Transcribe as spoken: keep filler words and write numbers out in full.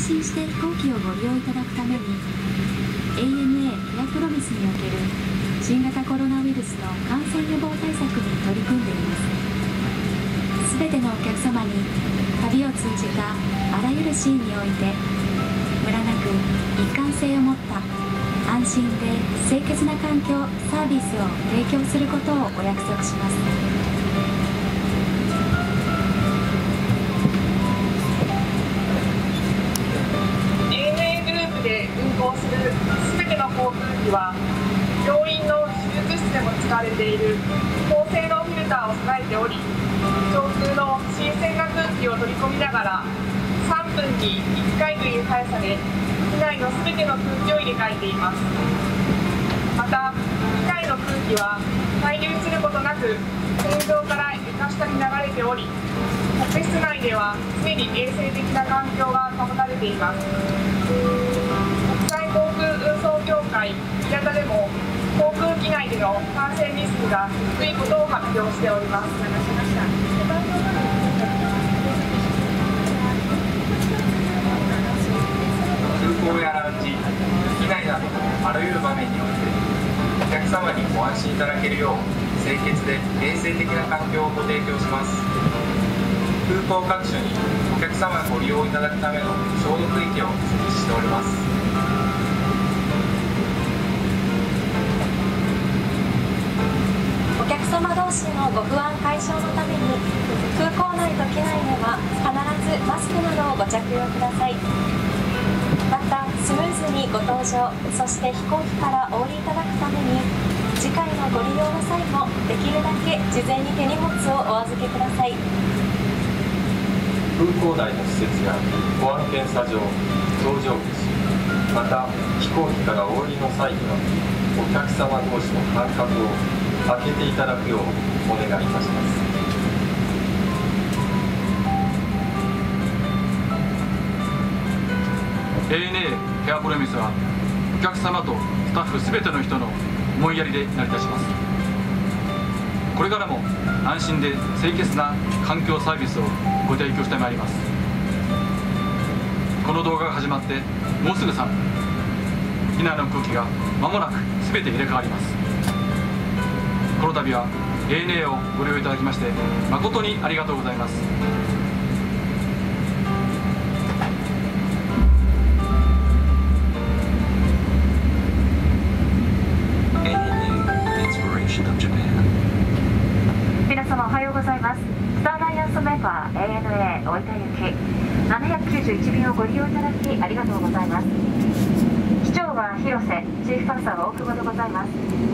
心して飛行機をご利用いただくために エーエヌエー エアプロミスにおける新型コロナウイルスの感染予防対策に取り組んでいます。すべてのお客様に旅を通じたあらゆるシーンにおいてムラなく一貫性を持った安心で清潔な環境サービスを提供することをお約束します。 で運航するすべての航空機は病院の手術室でも使われている高性能フィルターを備えており、上空の新鮮な空気を取り込みながらさんぷんにいっかいという速さで機内のすべての空気を入れ替えています。また機内の空気は滞留することなく天井から床下に流れており、客室内では常に衛生的な環境が保たれています。航空運送協会イアタでも航空機内での感染リスクが低いことを発表しております。 空港やラウンジ、機内などのあらゆる場面においてお客様にご安心いただけるよう清潔で衛生的な環境をご提供します。空港各所にお客様がご利用いただくための消毒液を設置しております。 お客様同士のご不安解消のために空港内と機内では必ずマスクなどをご着用ください。またスムーズにご搭乗、そして飛行機からお降りいただくために次回のご利用の際もできるだけ事前に手荷物をお預けください。 空港内の施設や保安検査場、搭乗口、また飛行機からお降りの際にはお客様同士の間隔を空けていただくようお願いいたします。 エーエヌエー エアプロミスはお客様とスタッフすべての人の思いやりで成り立ちます。これからも安心で清潔な環境サービスをご提供してまいります。この動画が始まってもうすぐさんぷん、機内の空気が間もなくすべて入れ替わります。この度は エーエヌエー をご利用いただきまして誠にありがとうございます。 皆様おはようございます。スターアライアンスメンバー エーエヌエー 大分行きななひゃくきゅうじゅういち便をご利用いただきありがとうございます。機長は広瀬、チーフパーサーは大久保でございます。